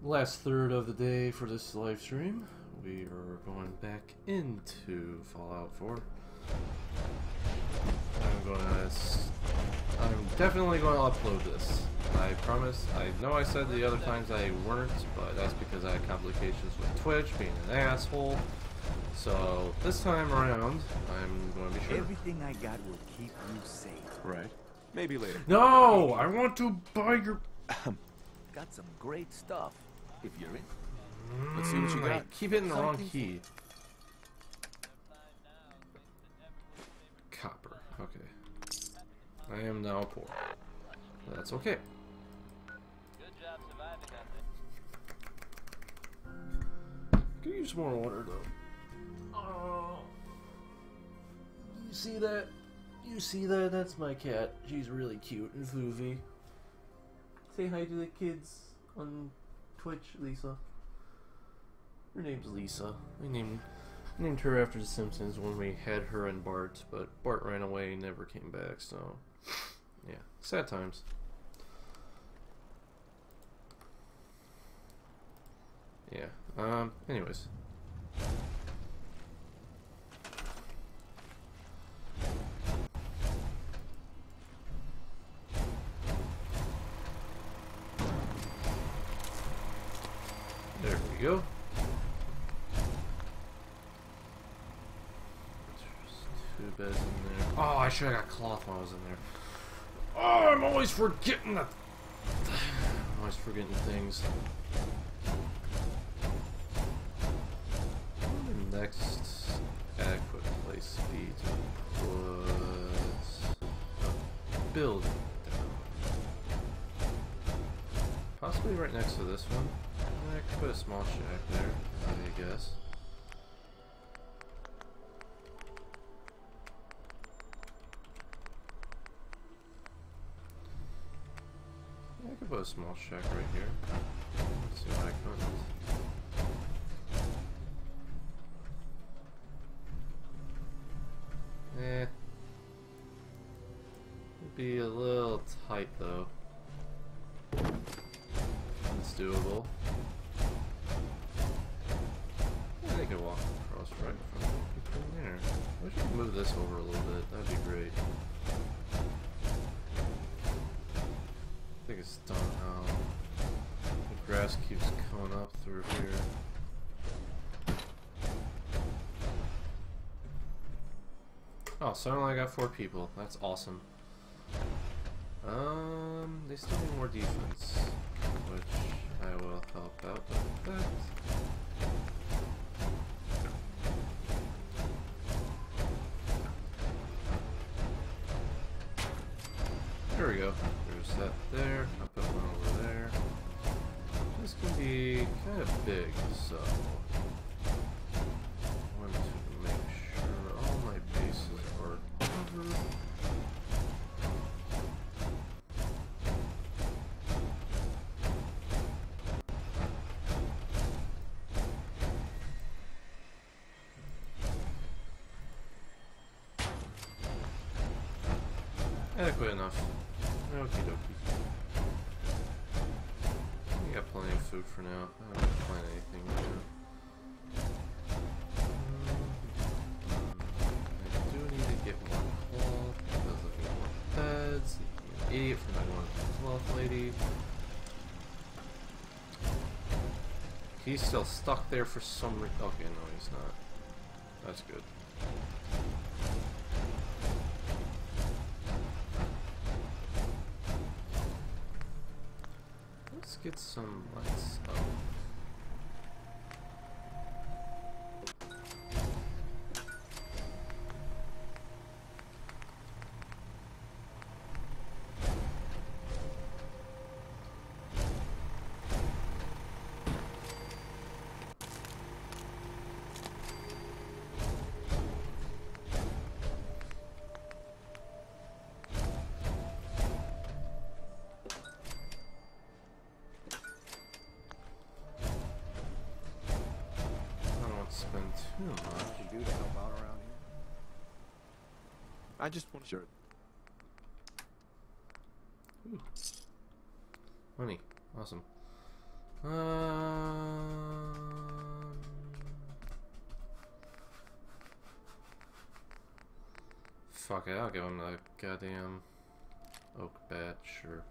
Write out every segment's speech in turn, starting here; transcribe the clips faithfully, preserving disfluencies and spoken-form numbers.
Last third of the day for this live stream. We are going back into Fallout four. I'm going to. I'm definitely going to upload this. I promise. I know I said the other times I weren't, but that's because I had complications with Twitch being an asshole. So this time around, I'm going to be sure. Everything I got will keep you safe. Right. Maybe later. No, I want to buy your. Got some great stuff. If you're in. Let's see what you Mm, I got. keep hitting the wrong key. Copper. Okay. I am now poor. That's okay. Good job surviving out there. Could use more water though. Oh, you see that? You see that? That's my cat. She's really cute and floofy. Say hi to the kids on Twitch, Lisa. Her name's Lisa. We named named her after The Simpsons when we had her and Bart, but Bart ran away and never came back. So, yeah, sad times. Yeah. Um. Anyways. There we go. There's two beds in there. Oh, I should have got cloth when I was in there. Oh, I'm always forgetting that. I'm always forgetting things. The next adequate place be to put a building down. Possibly right next to this one. I could put a small shack there, I guess. Yeah, I could put a small shack right here. Let's see what I can. Eh. It'd be a little tight though. It's doable. Yeah, they could walk across right in front of between there. I wish I could move this over a little bit. That'd be great. I think it's done how the grass keeps coming up through here. Oh, so I only got four people. That's awesome. Um, they still need more defense, which I will help out with that. There we go. There's that there. I'll put one over there. This can be kind of big, so I want to make sure all my bases are covered. Adequate enough. Okie dokie. We got plenty of food for now. I don't have to plant anything right now. I do need to get more cloth because of more beds. An idiot for not going to the cloth lady. He's still stuck there for some reason. Okay, no, he's not. That's good. Let's get some lights up. Spend too much. Can do to help out around here. I just want to sure. Ooh. Money. Awesome. Um, fuck it, I'll give him the goddamn oak bat, sure.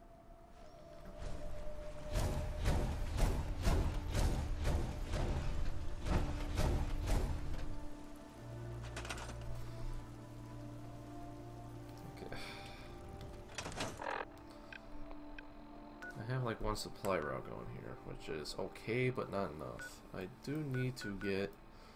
Like one supply route going here, which is okay, but not enough. I do need to get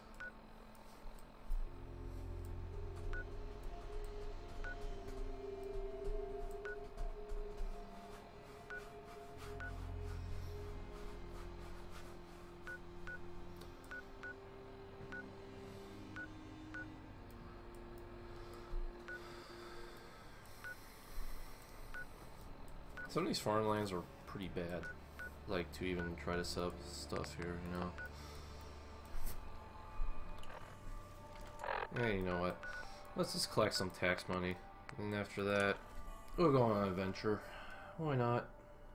some of these farmlands are pretty bad, like to even try to set up stuff here, you know. Hey, you know what? Let's just collect some tax money, and after that, we'll go on an adventure. Why not?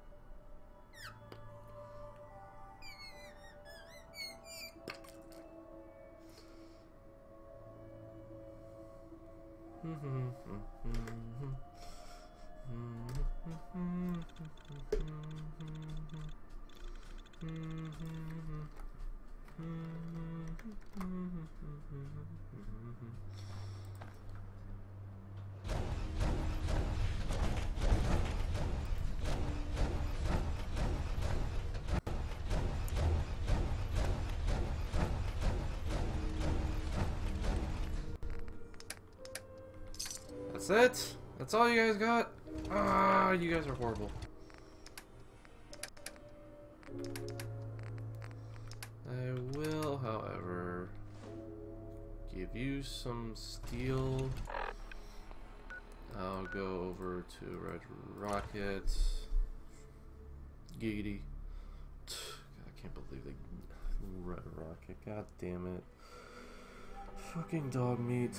That's it? That's all you guys got? Ah, you guys are horrible. I will, however, give you some steel. I'll go over to Red Rocket. Giggity. God, I can't believe they Red Rocket. God damn it. Fucking dog meat.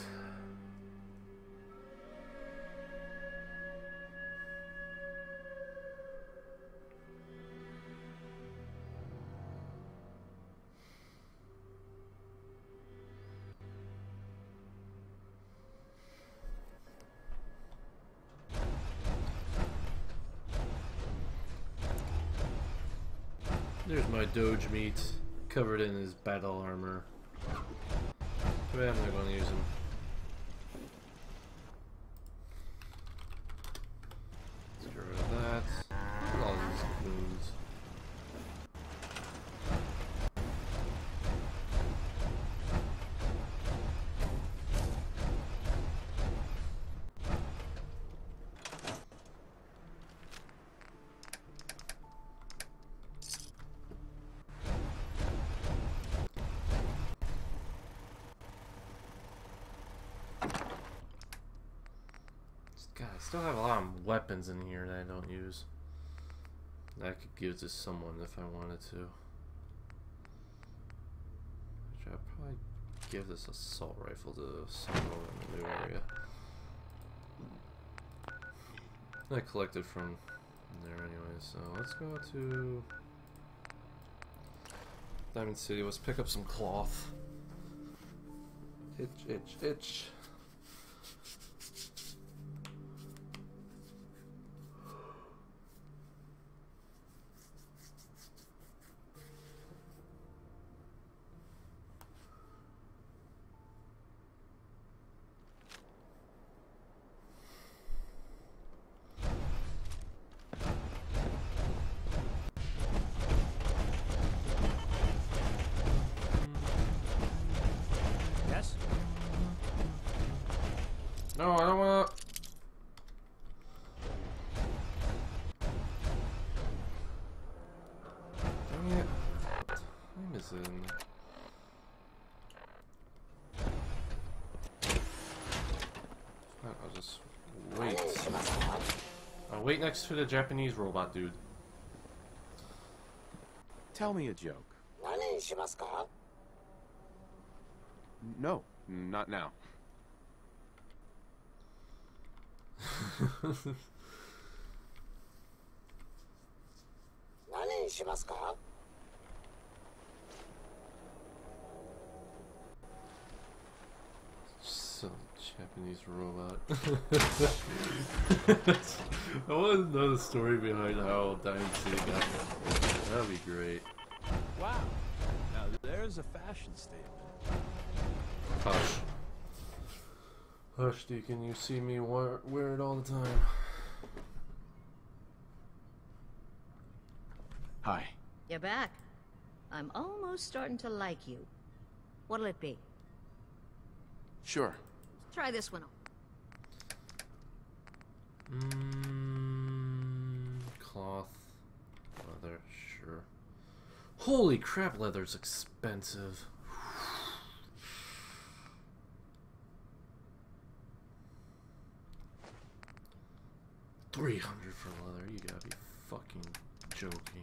There's my Doge meat, covered in his battle armor. But I'm not going to use him. Let's get rid of that. Look at all these wounds. God, I still have a lot of weapons in here that I don't use. That I could give to someone if I wanted to. Actually, I'd probably give this assault rifle to someone in the new area. I collected from there anyway, so let's go to Diamond City. Let's pick up some cloth. Itch, itch, itch. No, I don't wanna. Dang it. What time is it? I'll just wait. I'll wait next to the Japanese robot dude. Tell me a joke. No, not now. Japanese robot. I want to know the story behind how Diamond City got there. That'd be great. Wow. Now there's a fashion statement. Hush. Hush, Deacon. You see me wear, wear it all the time. Hi. You're back. I'm almost starting to like you. What'll it be? Sure. Try this one. Mmm. Cloth. Leather. Sure. Holy crap, leather's expensive. Three hundred for leather. You gotta be fucking joking.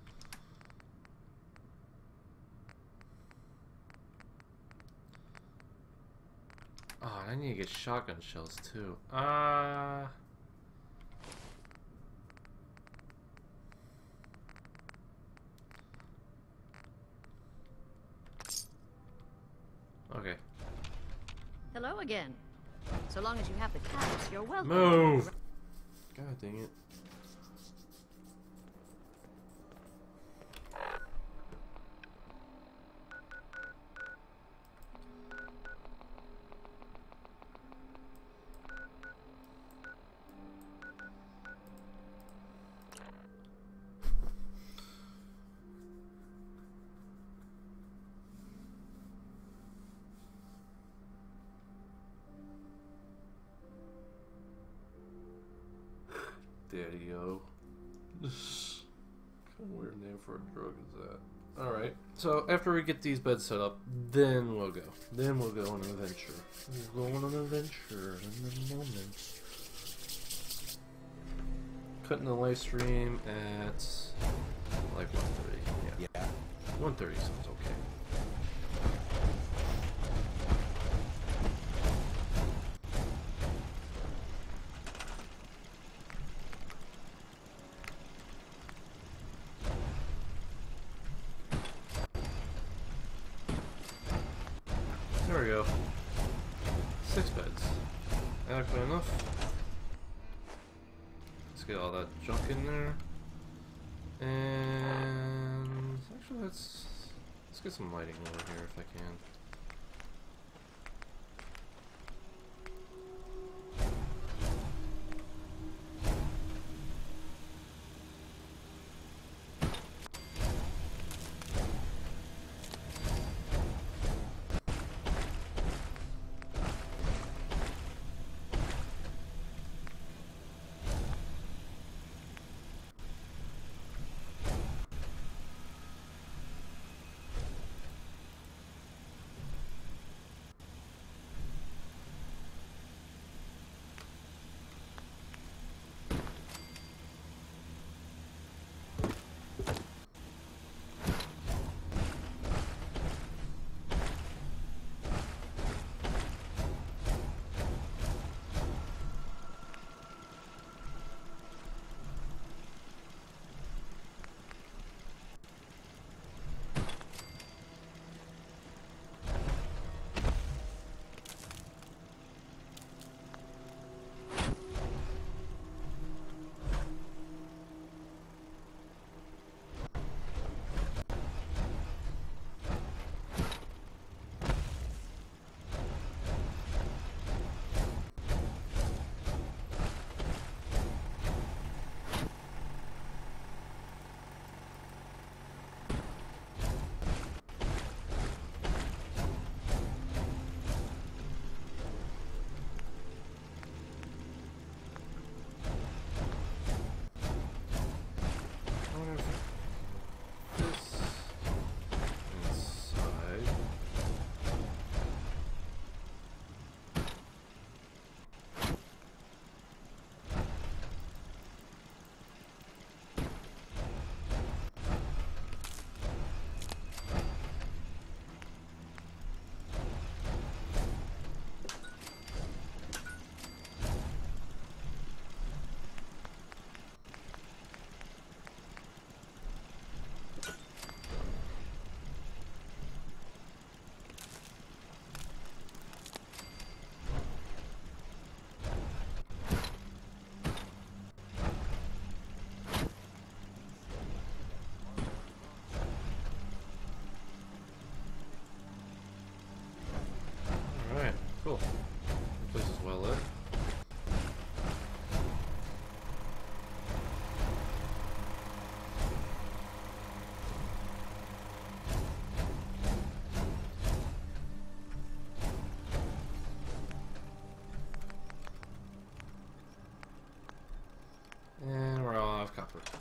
Oh, I need to get shotgun shells too. Ah. Uh... Okay. Hello again. So long as you have the caps, you're welcome. Move! God dang it. Daddy-o. What kind of weird name for a drug is that? Alright, so after we get these beds set up, then we'll go. Then we'll go on an adventure. We'll go on an adventure in a moment. Cutting the live stream at like one thirty. Yeah. Yeah. one thirty sounds okay. There we go. Six beds. Adequate enough. Let's get all that junk in there. And actually let's let's get some lighting over here if I can.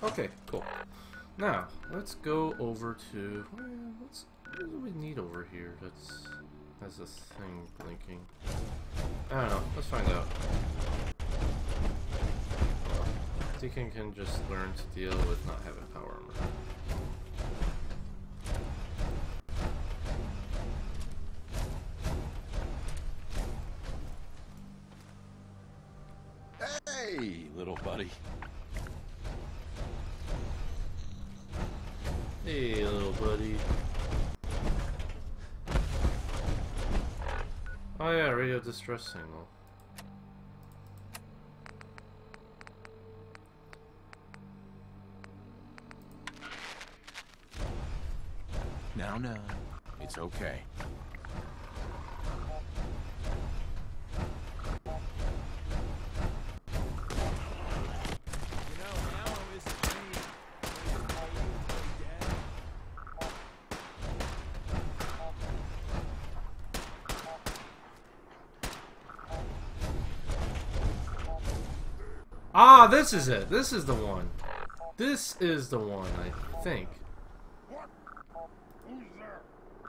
Okay, cool. Now, let's go over to... Well, let's, what do we need over here that's... has this thing blinking? I don't know. Let's find out. Deacon can just learn to deal with not having power armor. Hey, little buddy. Hey, little buddy. Oh yeah, radio distress signal. Now, now, it's okay. Ah, this is it. This is the one. This is the one, I think. What? Who's there?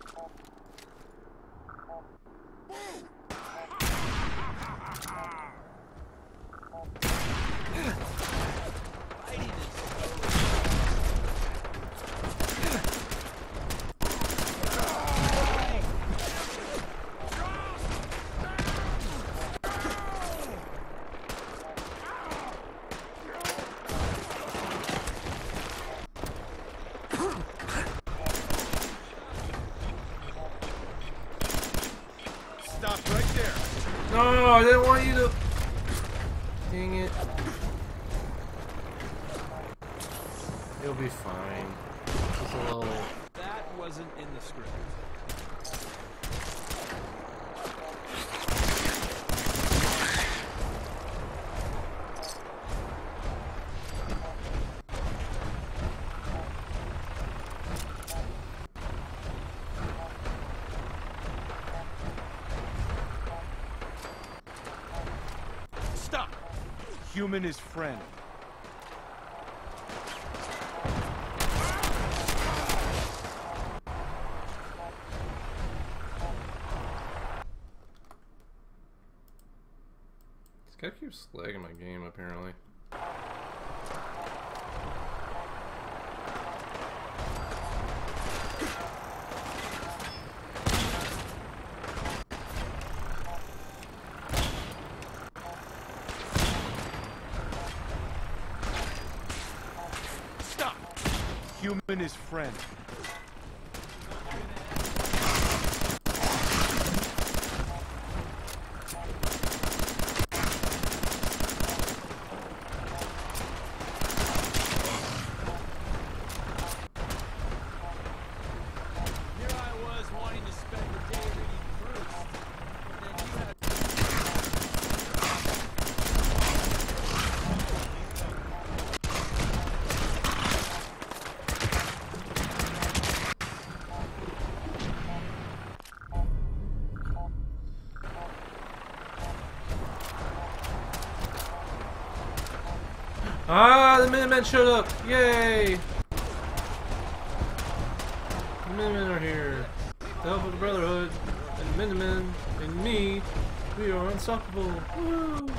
Stop right there. No, I didn't want you to. Dang it. You'll be fine. Just a little. That wasn't in the script. Stop! Human is friend. This guy keeps lagging my game, apparently. Stop! Human is friend. Here I was wanting to spend the day reading Proust, and then you had Ah, the Minutemen showed up! Yay! The Minutemen are here. The help of the Brotherhood, and the Minutemen, and me, we are unstoppable. Woo!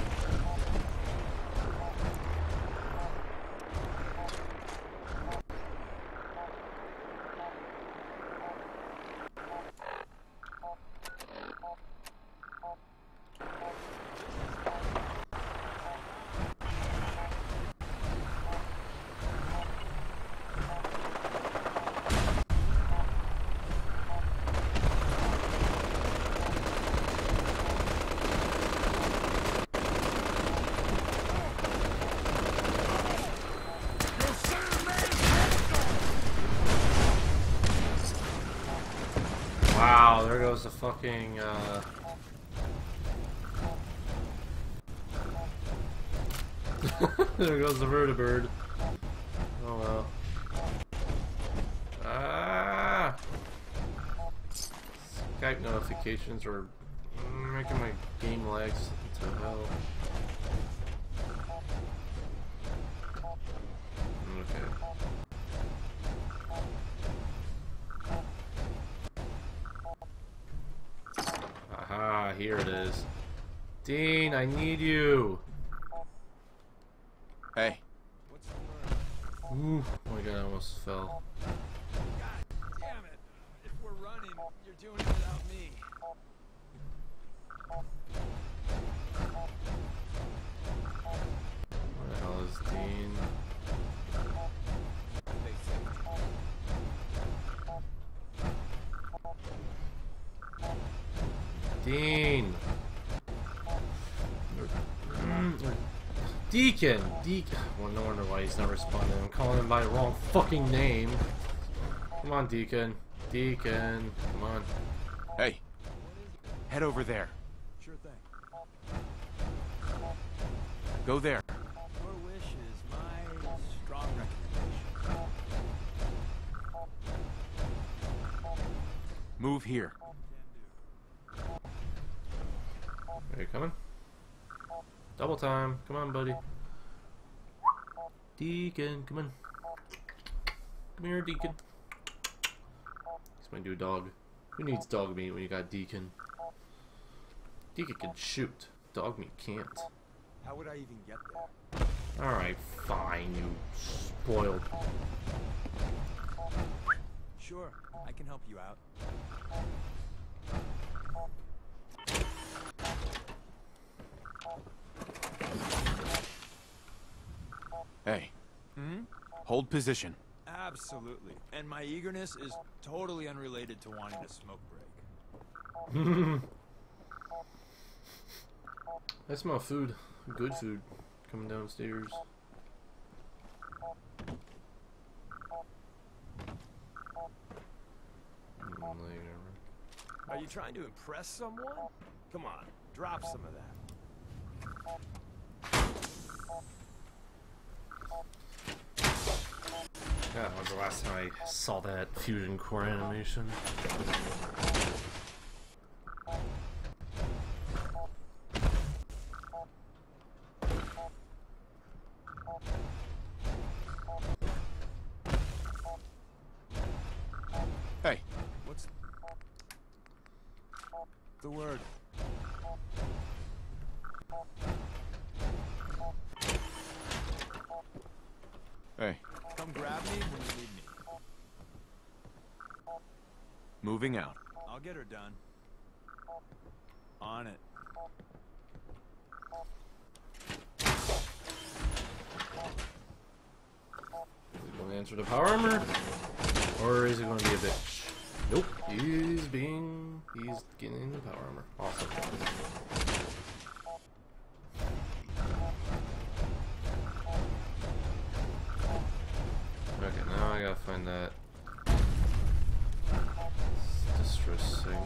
Wow, there goes the fucking, uh... there goes the vertibird. Oh well. Ah! Skype notifications are making my game lag to hell. Okay. here it is. Dean, I need you. Hey. What's the word? Ooh, oh my god, I almost fell. God damn it. If we're running, you're doing it without me. Where the hell is Dean? Dean! Deacon! Deacon! Well, no wonder why he's not responding. I'm calling him by the wrong fucking name. Come on, Deacon. Deacon. Come on. Hey. Head over there. Sure thing. Go there. Your wish is my strong recommendation. Move here. Are you coming? Double time. Come on, buddy. Deacon, come on. Come here, Deacon. He's my new dog. Who needs dog meat when you got Deacon? Deacon can shoot. Dog meat can't. How would I even get there? Alright, fine, you spoiled. Sure, I can help you out. Hey. Hmm? Hold position. Absolutely. And my eagerness is totally unrelated to wanting a smoke break. I smell food. Good food. Coming downstairs. Are you trying to impress someone? Come on, drop some of that. Yeah, that was the last time I saw that fusion core animation. Hey. What's the word? Hey. Come grab me when you need me. Moving out. I'll get her done. On it. Is he going to answer the power armor? Or is he going to be a bitch? Nope. He's being... He's getting the power armor. Awesome. Okay, now I gotta find that distress signal.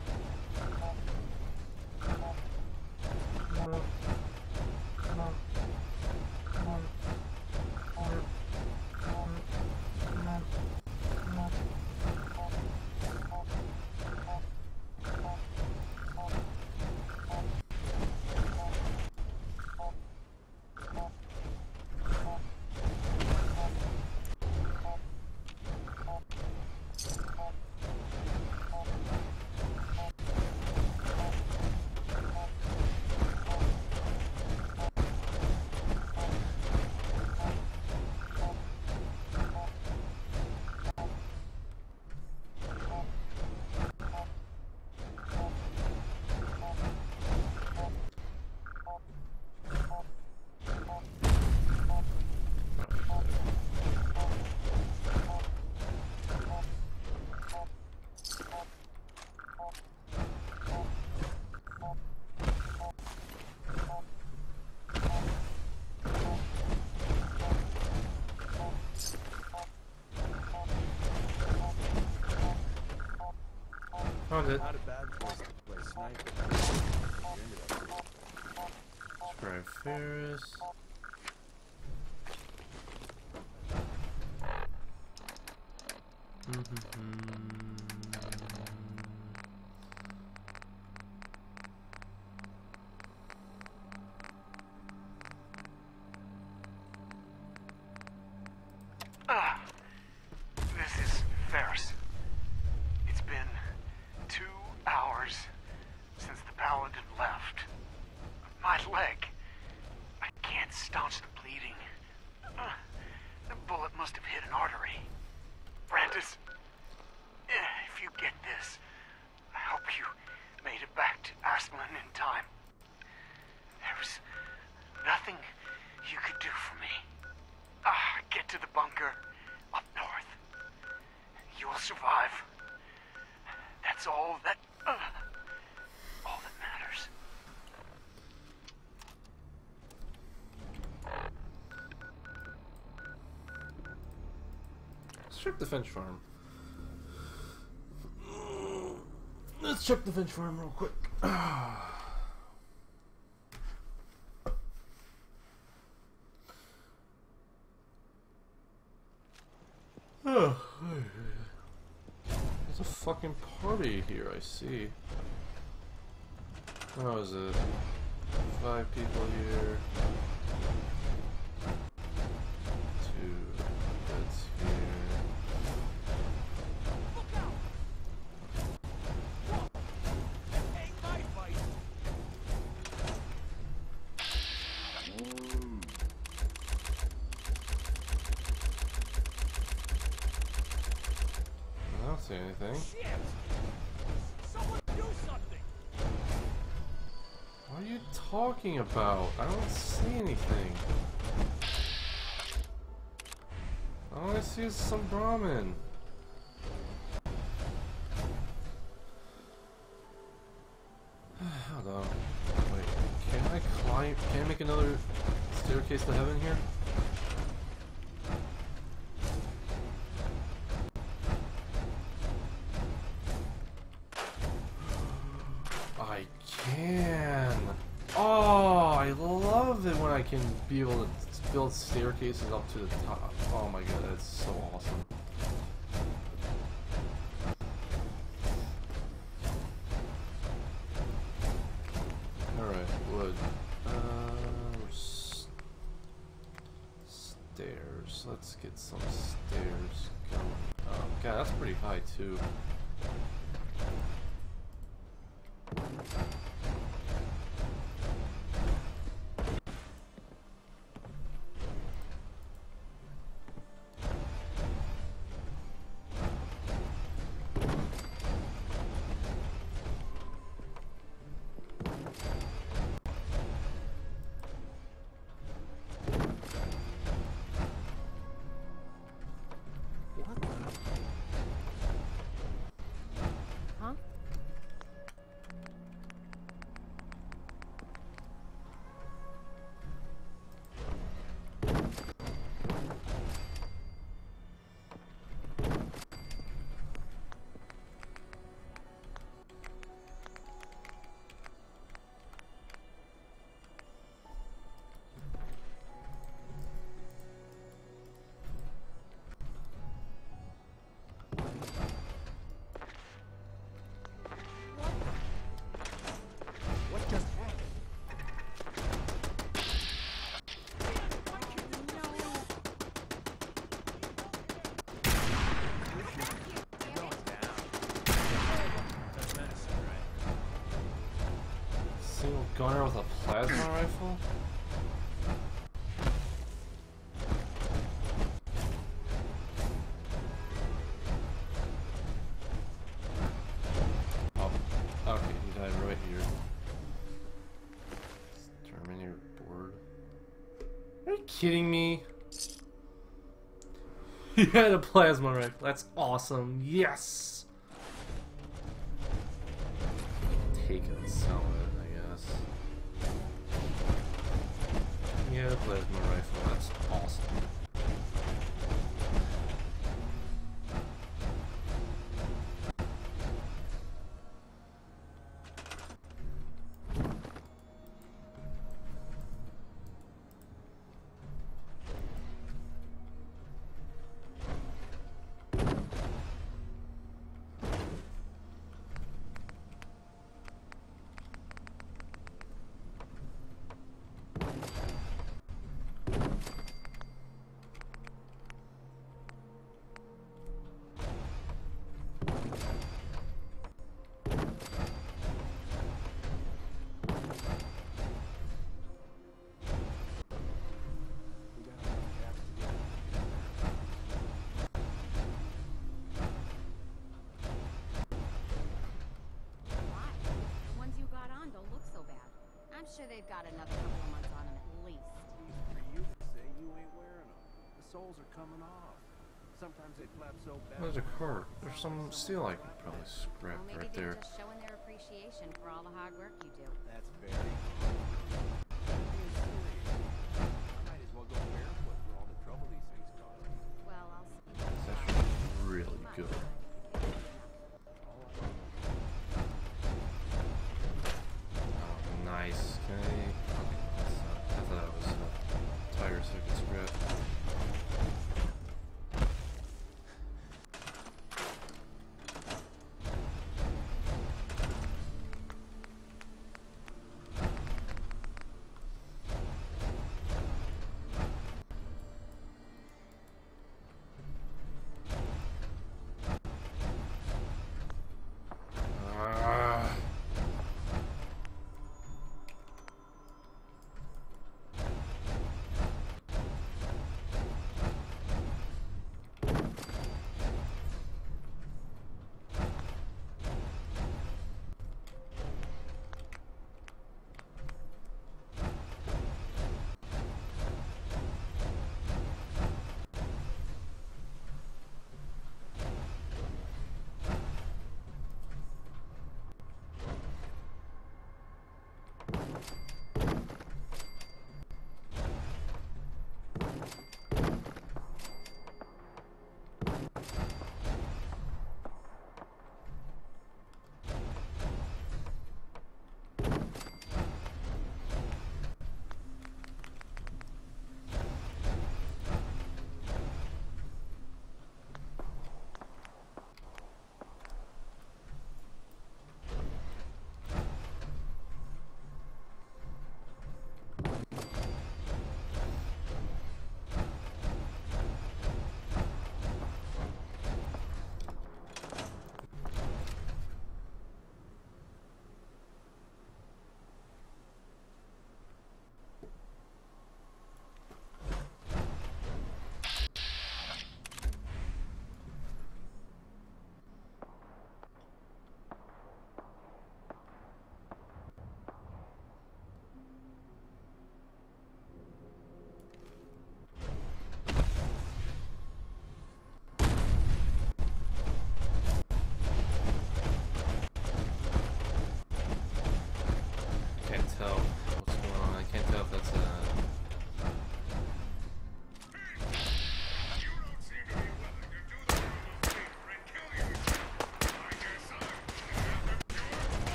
Found it. Not a bad place to play sniper. Scribe Ferris. Ah, this is Ferris. It's been two hours since the Paladin Let's check the Finch farm. Let's check the Finch farm real quick. Oh, there's a fucking party here, I see. How is it? Five people here. Two beds here. I don't see anything. Someone do something! What are you talking about? I don't see anything. All I see is some Brahmin. Hold on. Wait, can I climb? Can I make another staircase to heaven here? I can. Oh, I love it when I can be able to build staircases up to the top. Oh my god, that's so awesome. Alright, wood. Uh, s stairs. Let's get some stairs going. Oh, god, that's pretty high too. Huh? What just happened? That's medicine, right? Single gunner with a plasma rifle? Oh, okay, he died right here. Terminator board. Are you kidding me? He had a plasma rifle. That's awesome. Yes! Take it and sell it, I guess. Yeah, the plasma rifle. That's awesome. sure they've got another couple of months on them at least. For you to say you ain't wearing them. The soles are coming off. Sometimes they flap so bad. There's a cart. There's some steel I could probably scrap Well, maybe right they're there. just showing their appreciation for all the hard work you do. That's very being serious. I might as well go barefoot for all the trouble these things cause me. Well, I'll see. Is that true?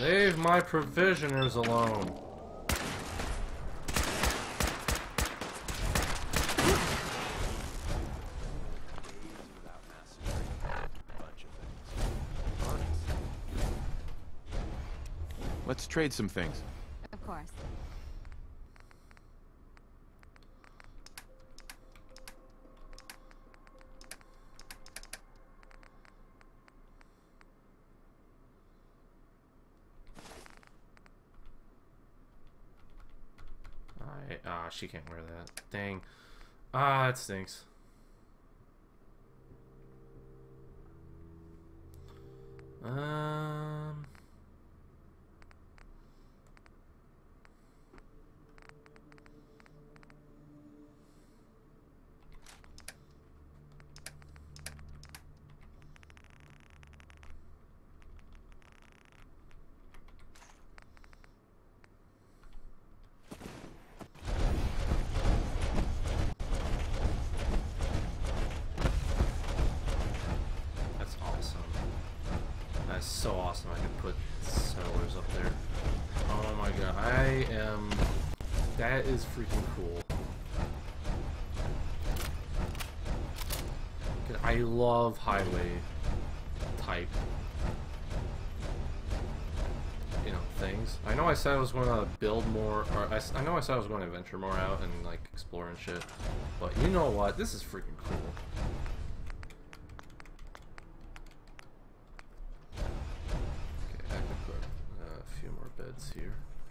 Leave my provisioners alone. Let's trade some things. Of course. I, ah, she can't wear that. Dang. Ah, it stinks. Um... That's awesome. That's so awesome. I can put settlers up there. Oh my god. I am... That is freaking cool. I love highway type, you know, things. I know I said I was going to build more, or I, I know I said I was going to venture more out and like explore and shit, but you know what? This is freaking cool. Okay, I could put uh, a few more beds here.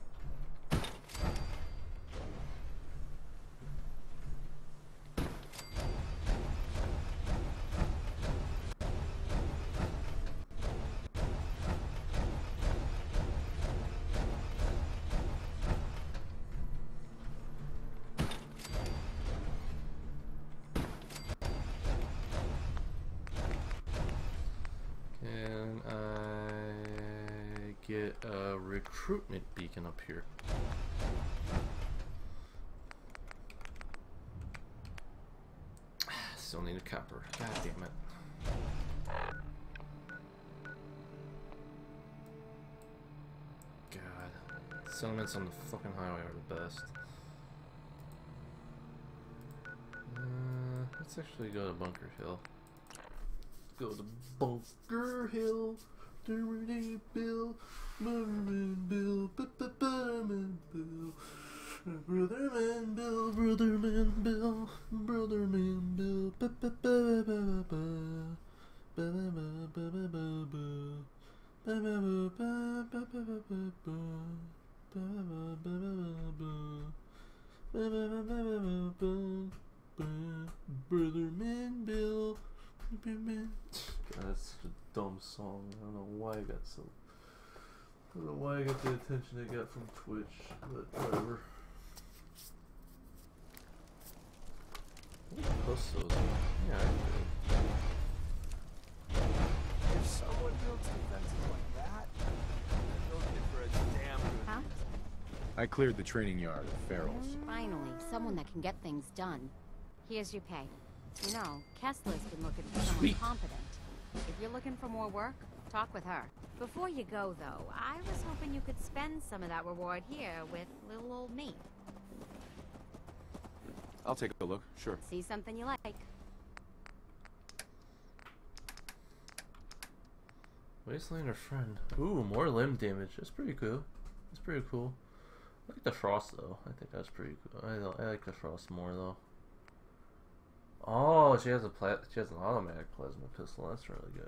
Can I get a recruitment beacon up here? Still need a copper. God damn it. God. Settlements on the fucking highway are the best. Uh, let's actually go to Bunker Hill. Go to Bunker Hill. Dirty Bill. Brotherman Bill. Brotherman Bill. Brotherman Bill. Brotherman Bill. Brotherman Bill. Brotherman Bill. God, that's such a dumb song. I don't know why I got so. I don't know why I got the attention I got from Twitch, but whatever. Post those. Yeah, I did. If someone builds defenses like that, they're building it for a damn good Huh? I cleared the training yard of Ferals. Finally, someone that can get things done. Here's your pay. You know, Kessler's been looking for someone Sweet. competent. If you're looking for more work, talk with her. Before you go, though, I was hoping you could spend some of that reward here with little old me. I'll take a look, sure. See something you like. Wastelander friend. Ooh, more limb damage. That's pretty cool. That's pretty cool. I like the frost though. I think that's pretty cool. I don't, I like the frost more though. Oh, she has a pla she has an automatic plasma pistol. That's really good.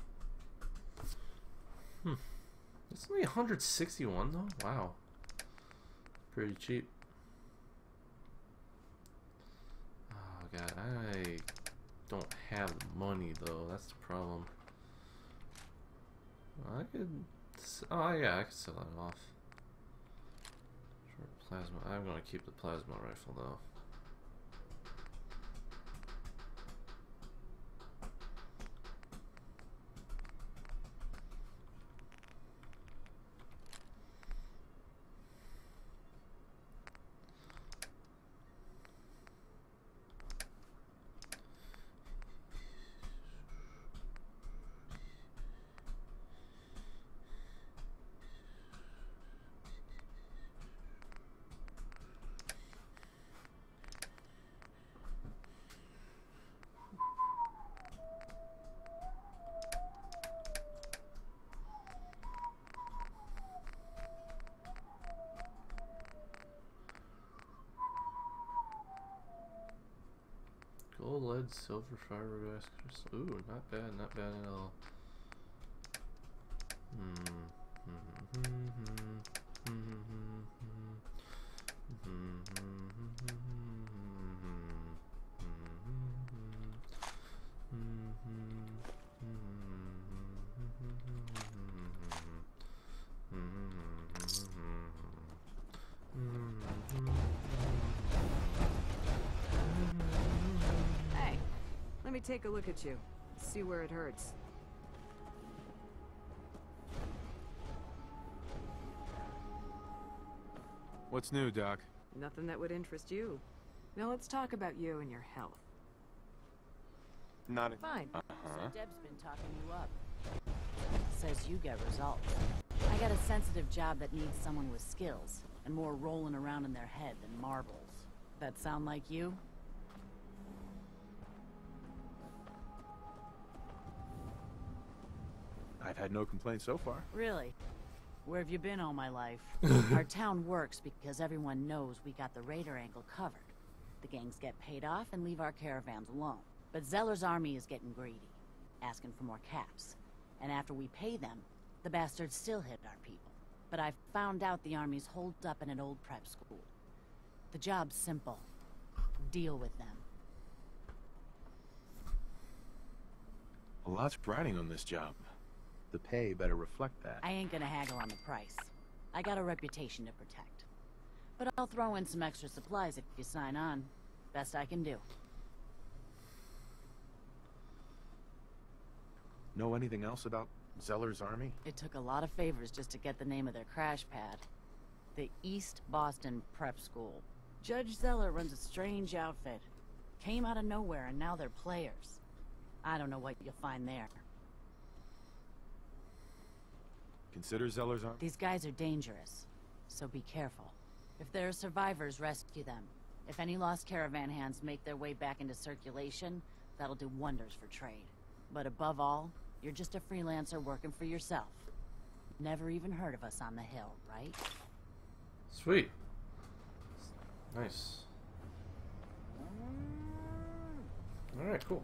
Hmm. It's only one hundred sixty-one though. Wow. Pretty cheap. Oh god, I don't have the money though. That's the problem. I could. Oh yeah, I could sell that off. Short plasma. I'm gonna keep the plasma rifle though. Red silver fiberglass crystal. Ooh, not bad, not bad at all. Hmm. Hey, let me take a look at you. See where it hurts. What's new, Doc? Nothing that would interest you. Now let's talk about you and your health. Not Fine. Uh So huh. Deb's been talking you up. Says you get results. I got a sensitive job that needs someone with skills, and more rolling around in their head than marbles. That sound like you? I've had no complaints so far. Really? Where have you been all my life? Our town works because everyone knows we got the raider angle covered. The gangs get paid off and leave our caravans alone. But Zeller's army is getting greedy, asking for more caps. And after we pay them, the bastards still hit our people. But I've found out the army's holed up in an old prep school. The job's simple. Deal with them. A lot's riding on this job. The pay better reflect that. I ain't gonna haggle on the price. I got a reputation to protect. But I'll throw in some extra supplies if you sign on. Best I can do. Know anything else about Zeller's army? It took a lot of favors just to get the name of their crash pad. The East Boston Prep School. Judge Zeller runs a strange outfit. Came out of nowhere and now they're players. I don't know what you'll find there. Consider Zeller's army? These guys are dangerous, so be careful. If there are survivors, rescue them. If any lost caravan hands make their way back into circulation, that'll do wonders for trade. But above all, you're just a freelancer working for yourself. Never even heard of us on the hill, right? Sweet. Nice. Alright, cool.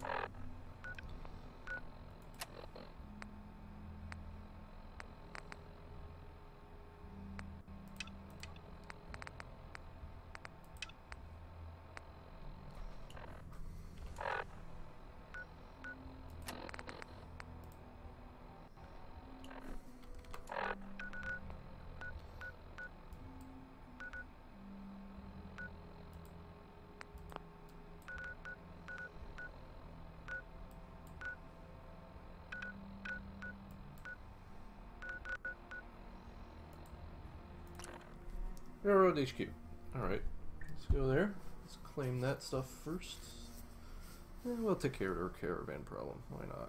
Railroad H Q. Alright, let's go there. Let's claim that stuff first. And we'll take care of our caravan problem. Why not?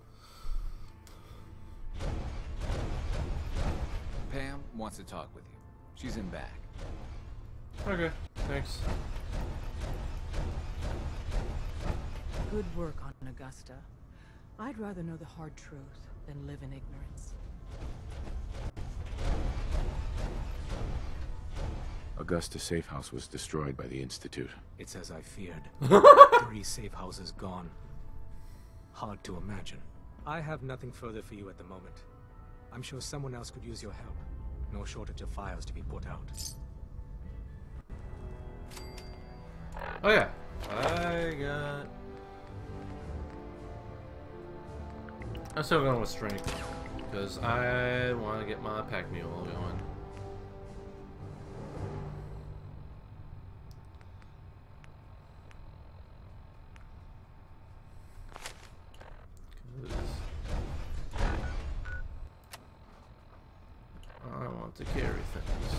Pam wants to talk with you. She's in back. Okay, thanks. Good work on Augusta. I'd rather know the hard truth than live in ignorance. Augusta safe house was destroyed by the Institute. It's as I feared. Three safe houses gone. Hard to imagine. I have nothing further for you at the moment. I'm sure someone else could use your help. No shortage of fires to be put out. Oh yeah, I got... I'm still going with strength, because I want to get my pack mule going. I want to carry things.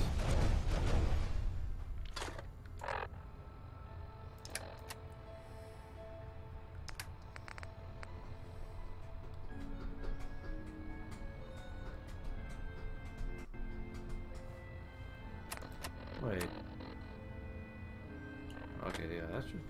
Wait. Okay, yeah, that's true.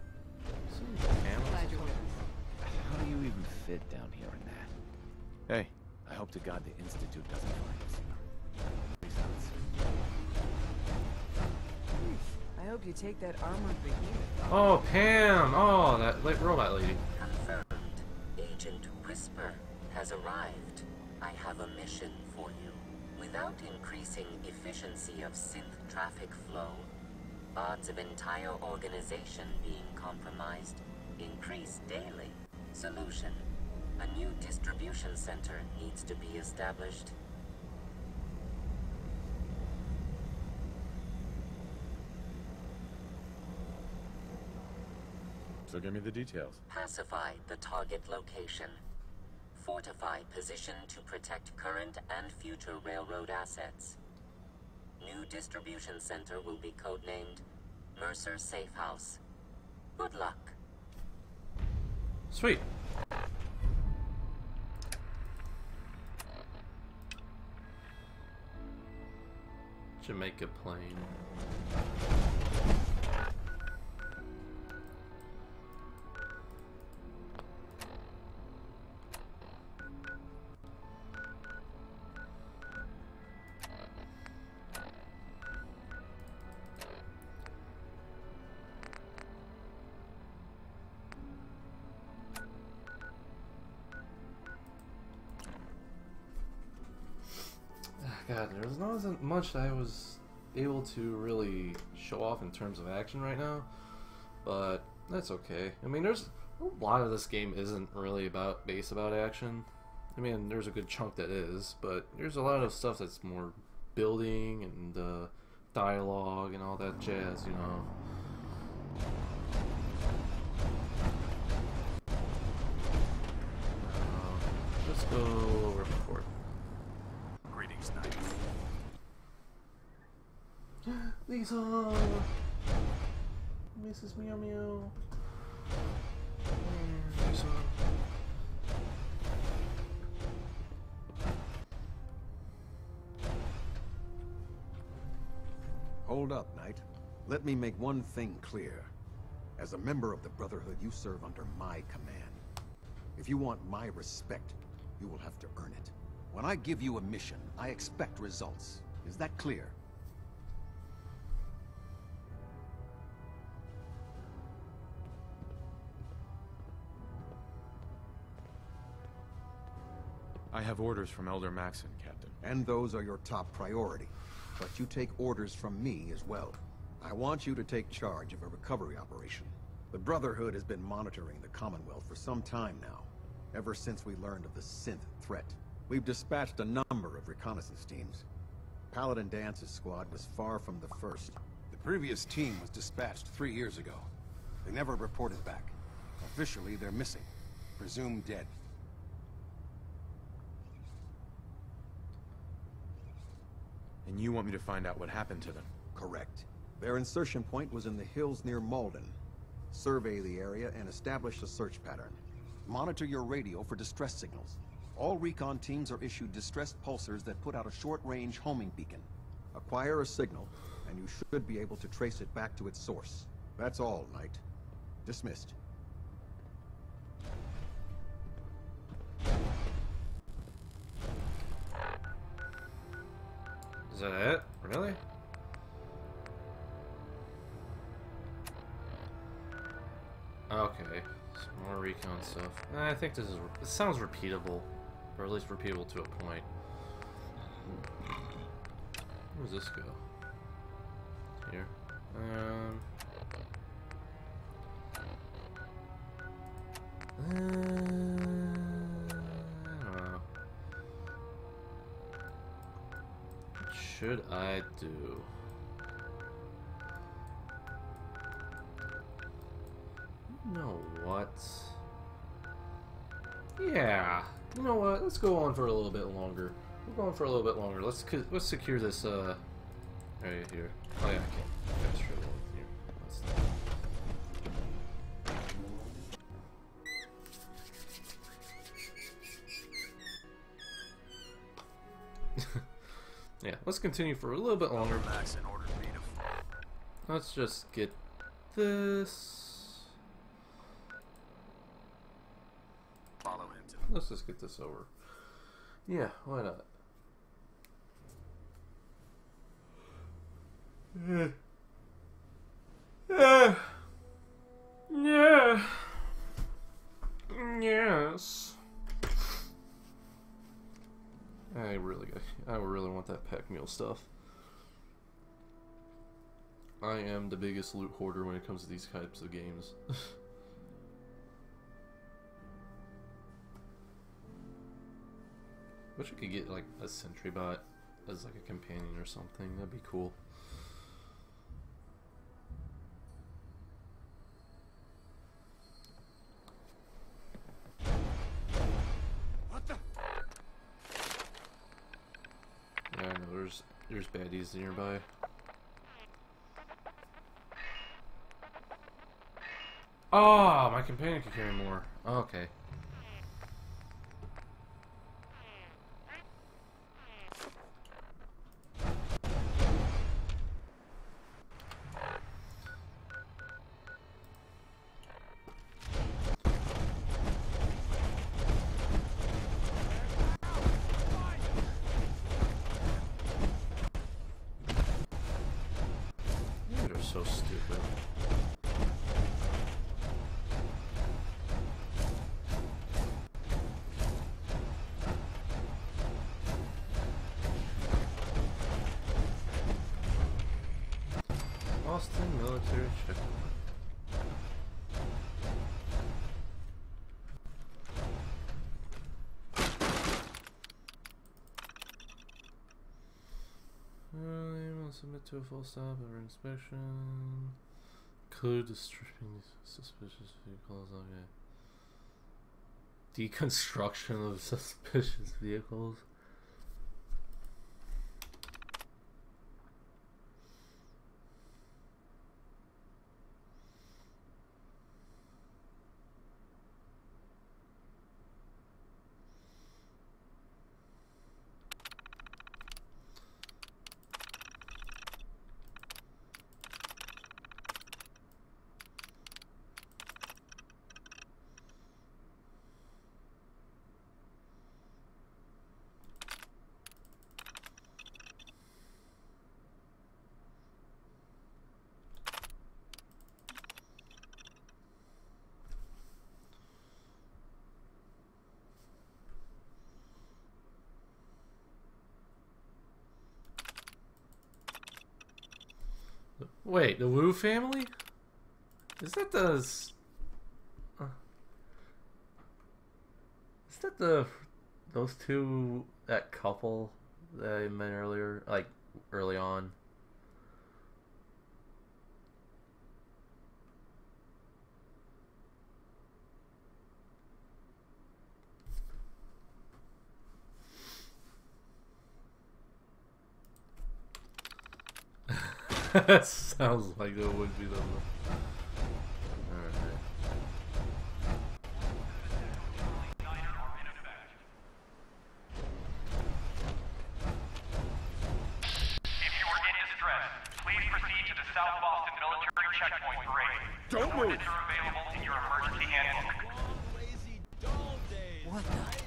Glad you're with us. How do you even fit down here in that? Hey. I hope to God the Institute doesn't find us here. I hope you take that armored behemoth. Oh, Pam! Oh, that like robot lady. Confirmed. Agent Whisper has arrived. I have a mission for you. Without increasing efficiency of synth traffic flow, odds of entire organization being compromised increase daily. Solution. A new distribution center needs to be established. So give me the details. Pacify the target location. Fortify position to protect current and future railroad assets. New distribution center will be codenamed Mercer Safe House. Good luck. Sweet. Jamaica plane. God, there was not much I was able to really show off in terms of action right now, but that's okay. I mean, there's a lot of this game isn't really about based about action. I mean, there's a good chunk that is, but there's a lot of stuff that's more building and uh, dialogue and all that jazz, you know. Uh, let's go report. Greetings, Knight. Lisa! Missus Meow Meow. Mm, Lisa. Hold up, Knight. Let me make one thing clear. As a member of the Brotherhood, you serve under my command. If you want my respect, you will have to earn it. When I give you a mission, I expect results. Is that clear? I have orders from Elder Maxon, Captain. And those are your top priority. But you take orders from me as well. I want you to take charge of a recovery operation. The Brotherhood has been monitoring the Commonwealth for some time now, ever since we learned of the synth threat. We've dispatched a number of reconnaissance teams. Paladin Dance's squad was far from the first. The previous team was dispatched three years ago. They never reported back. Officially, they're missing. Presumed dead. And you want me to find out what happened to them? Correct. Their insertion point was in the hills near Malden. Survey the area and establish a search pattern. Monitor your radio for distress signals. All recon teams are issued distress pulsars that put out a short-range homing beacon. Acquire a signal, and you should be able to trace it back to its source. That's all, Knight. Dismissed. Is that it? Really? Okay, some more recon stuff. I think this is. It sounds repeatable, or at least repeatable to a point. Where does this go? Here. Um. Uh, I don't know. What should I do? You know what? Yeah. You know what? Let's go on for a little bit longer. We're going for a little bit longer. Let's let's secure this uh right here. Oh yeah, I can't fast travel here. That's yeah, let's continue for a little bit longer. Let's just get this. Follow him to Let's just get this over. Yeah, why not? Yes. I really, I really want that pack mule stuff. I am the biggest loot hoarder when it comes to these types of games. Wish I could get like a sentry bot as like a companion or something. That'd be cool. What the? Yeah, I know there's there's baddies nearby. Oh, my companion can carry more. Oh, okay. You are so stupid. Austin military checkpoint. Uh, will submit to a full stop over inspection. Include stripping suspicious vehicles. Okay. Deconstruction of suspicious vehicles. Wait, the Wu family? Is that the... Uh, is that the... Those two... That couple that I met earlier? Like, early on? Sounds like it would be them. Alright. If you are in distress, please proceed to the South Boston Military Checkpoint Parade. Don't move! Coordinates are available in your emergency handbook. What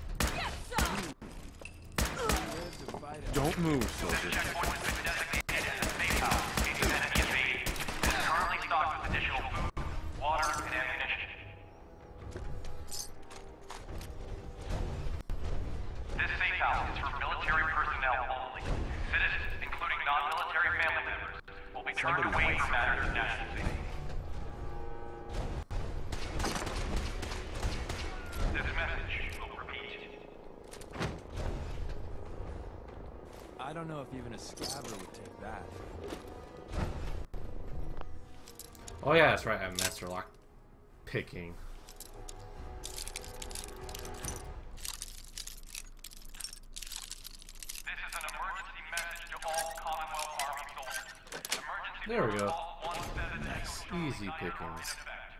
the? Don't move, soldier. Turned away from matters of national safety. This message will repeat. I don't know if even a scabber would take that. Oh yeah, that's right, I have Master Lock picking. There we go. Nice. Easy pickings.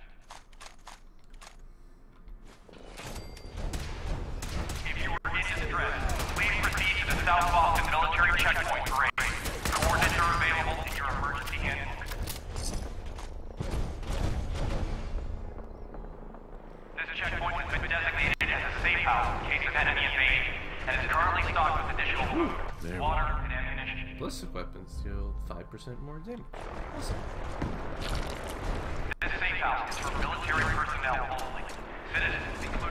If you are in distress, please proceed to the South Boston Military Checkpoint Parade. Coordinates are available in your emergency handbook. This checkpoint has been designated as a safe house in case of enemy invasion, and is currently stocked with additional food, water, and ammunition. Ballistic weapons deal five percent more damage. Awesome. This safe house is for military personnel only. Citizens, including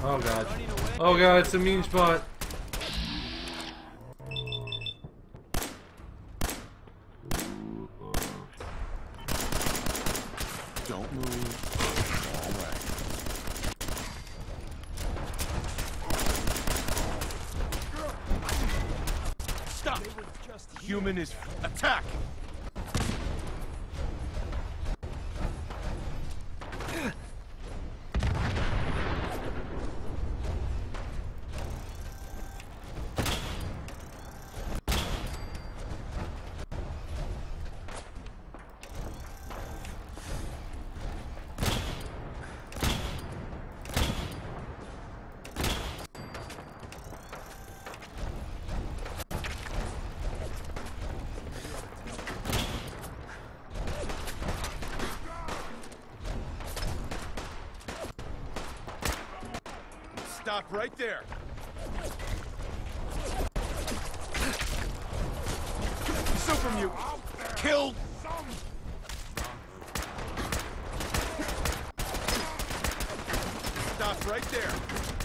Oh god. Oh god, it's a mean spot. Don't move. All right. Stop! Human is... Attack! Stop right there. Super mutant. Kill. Stop right there.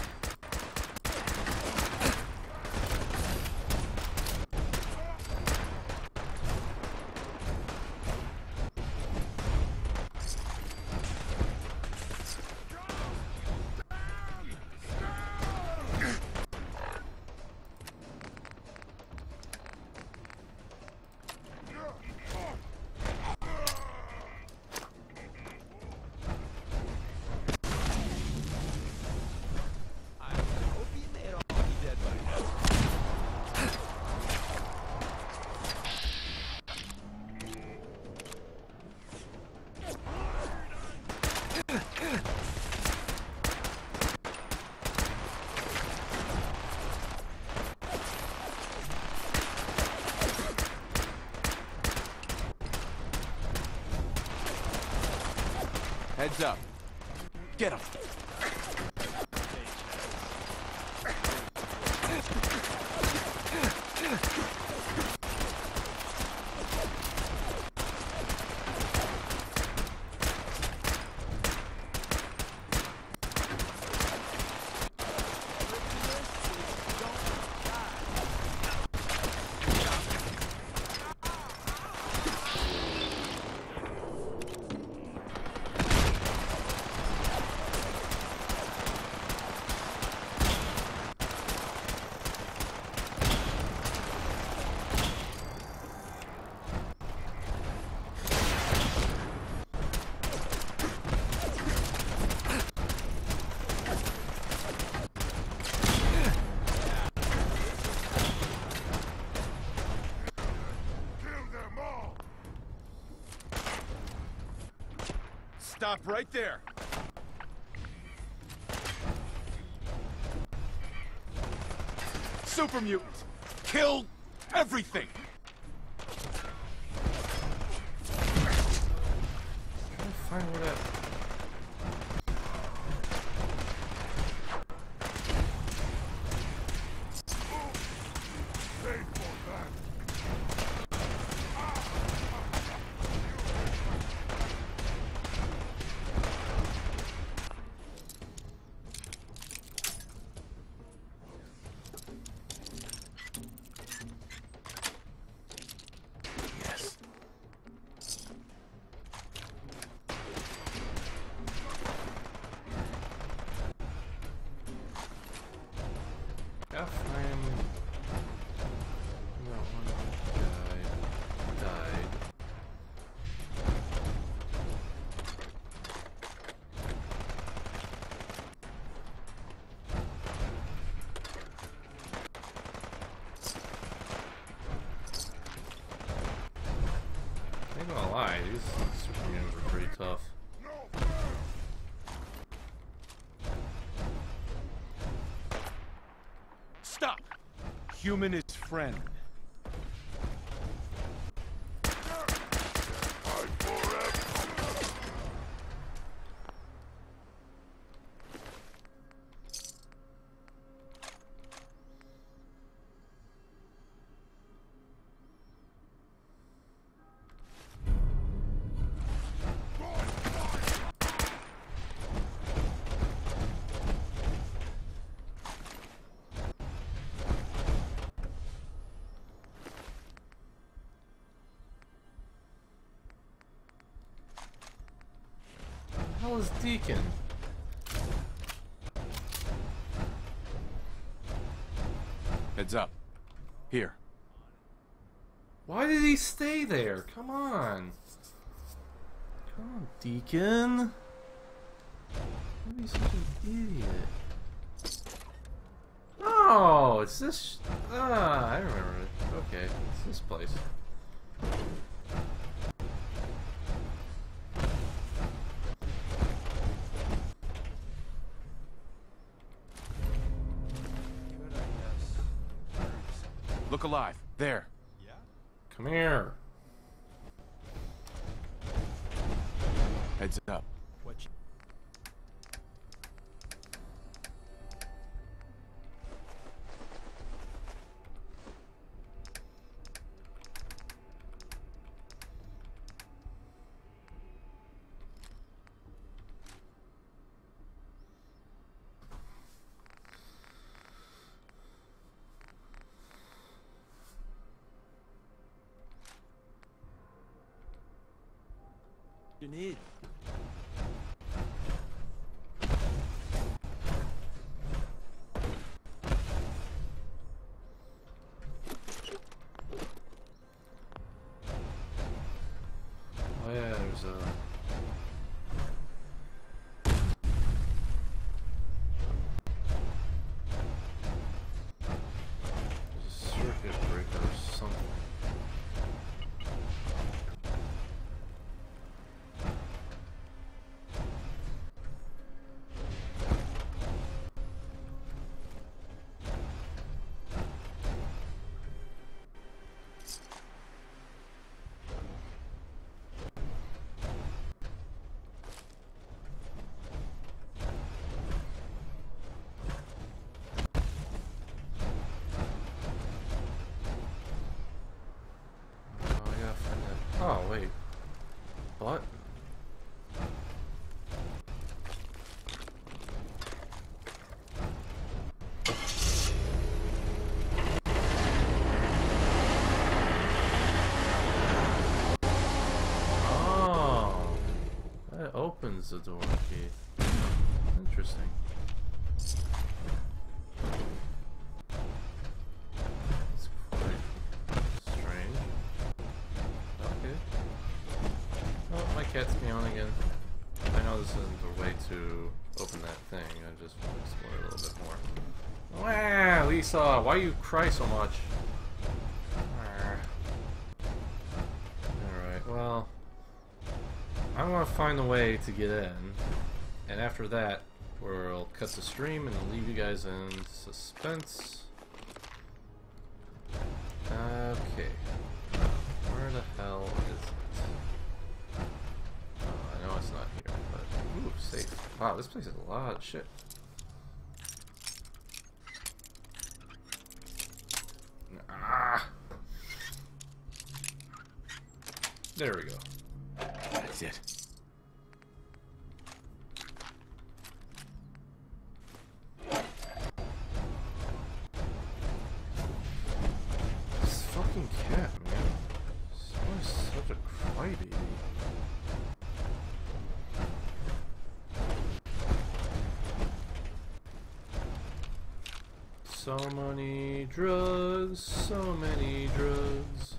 Heads up. Get him. Stop right there. Super mutant. Kill everything. Fine with that. I'm not gonna lie, these super mutants are pretty tough. Stop! Human is friend. hell is Deacon? Heads up. Here. Why did he stay there? Come on. Come on, Deacon. Why are you such an idiot? Oh, it's this. Ah, I remember it. Okay, it's this place. Look alive. There. Yeah? Come here. Heads up. What you... you need? Oh yeah, there's a. There's a circuit breaker or something. Oh, wait. What? Oh. That opens the door, Keith. Interesting. Cat's meowing again. I know this isn't the way to open that thing. I just want to explore it a little bit more. Wow, Lisa, why you cry so much? Alright, well, I'm gonna find a way to get in, and after that, we'll cut the stream and leave you guys in suspense. Okay. Where the hell is it? I know it's not here, but ooh, safe. Wow, this place has a lot of shit. Ah. There we go. That's it. This fucking cat, man. Someone's such a crybaby. So many drugs, so many drugs.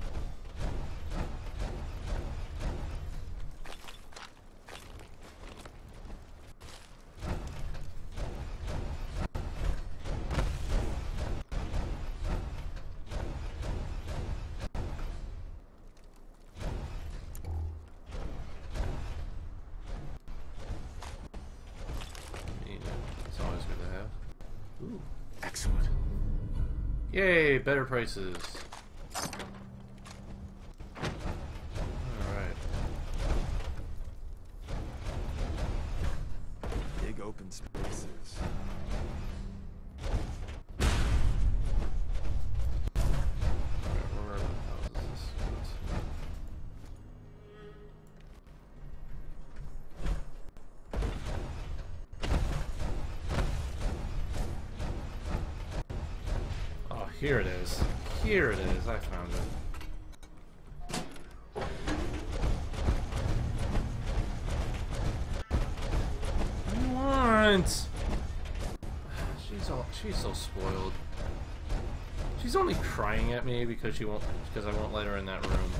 It's always good to have. Ooh, excellent. Yay, better prices. Alright. Big open spaces. Alright, where the hell is this? Here it is. Here it is. I found it. Agent! She's all she's so spoiled. She's only crying at me because she won't because I won't let her in that room.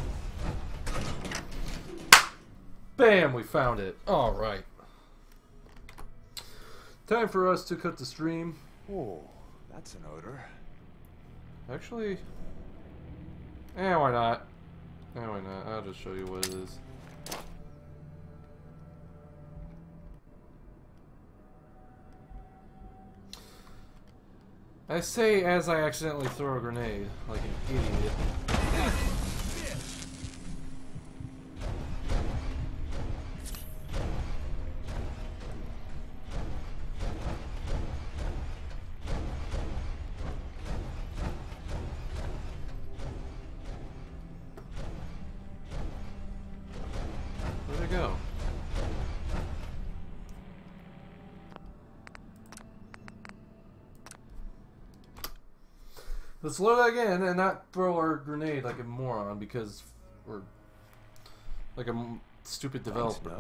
Bam! We found it. All right. Time for us to cut the stream. Oh, that's an odor. Actually, eh, why not? Eh, why not? I'll just show you what it is. I say as I accidentally throw a grenade, like an idiot. Where'd it go? Let's load that again and not throw our grenade like a moron because we're like a m stupid developer.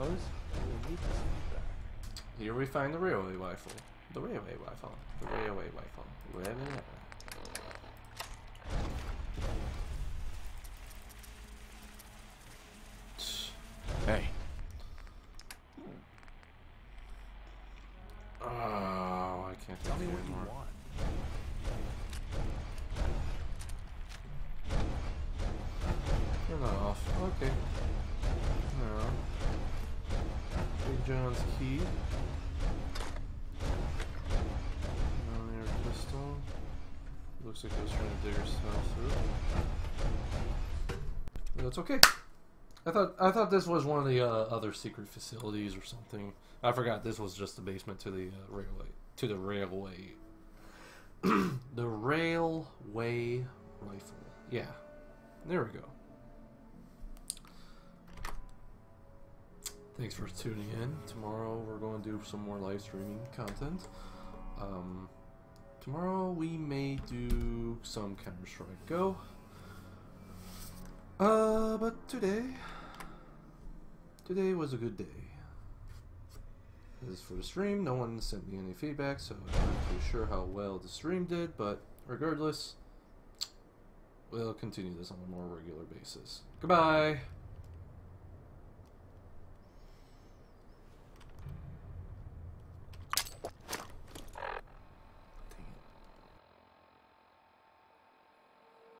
Here we find the railway rifle. The railway rifle. The railway rifle. Railway. Hey. Oh, I can't tell me what you want. Turn off. Okay. No. Big John's key. Non-air pistol. Looks like it was trying to dig herself through. That's okay. I thought I thought this was one of the uh, other secret facilities or something. I forgot this was just the basement to the uh, railway to the railway. The railway rifle. Yeah. There we go. Thanks for tuning in. Tomorrow we're going to do some more live streaming content. Um, tomorrow we may do some Counter-Strike Go. Uh, but today, today was a good day. As for the stream, no one sent me any feedback, so I'm not too sure how well the stream did, but regardless, we'll continue this on a more regular basis. Goodbye!